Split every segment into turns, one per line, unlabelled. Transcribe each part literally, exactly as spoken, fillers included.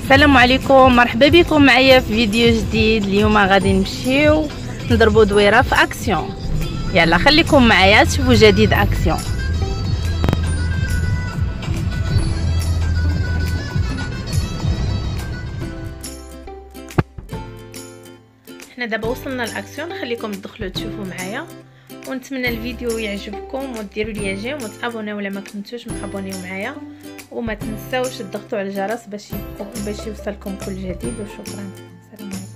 السلام عليكم، مرحبا بكم معايا في فيديو جديد. اليوم غادي نمشيو نضربوا دويره في اكسيون. يلا خليكم معايا تشوفوا جديد اكسيون. احنا دابا وصلنا لاكسيون، خليكم تدخلوا تشوفوا معايا، ونتمنى الفيديو يعجبكم وديروا لي جيم وتابوناو ولا ما كنتوش مابونيو معايا، وما تنساوش تضغطوا على الجرس باش باش يوصلكم كل جديد. وشكرا، السلام عليكم.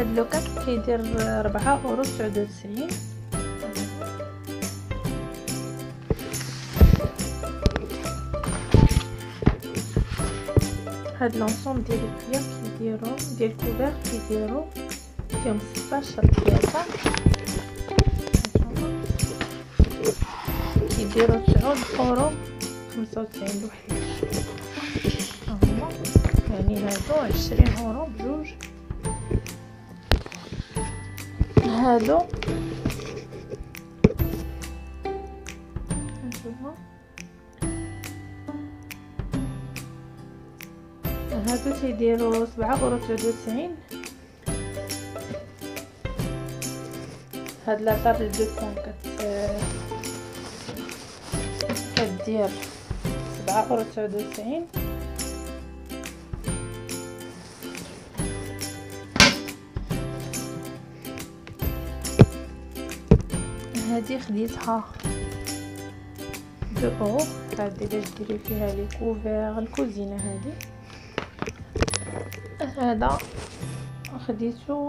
هاد لوكات كيدير ربعة اورو تسعود وتسعين. هاد لونسوم ديال الكيا كيديرو ديال الكوفر كيديرو فيهم ستاشر بياسة، كيديرو تسعود اورو خمسة وتسعين بوحدين. هما يعني هادو عشرين اورو بجوج، هادو نشوفو هادو تيديرو سبعة اورو تسعود وتسعين. هاد لا طابل دو بون كت كدير سبعة اورو تسعود وتسعين. هادي خديتها دو اورو، هادي باش ديري فيها لي كوفير الكوزينه. هادي هذا خديتو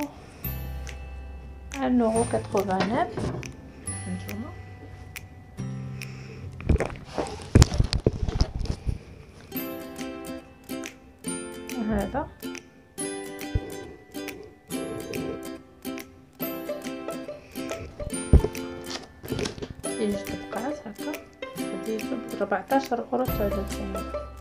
عنو ثمانية نتوما. هذا فيه جوج بقعات هكا، خديتو بربعتاش اورو تسعود وتسعين.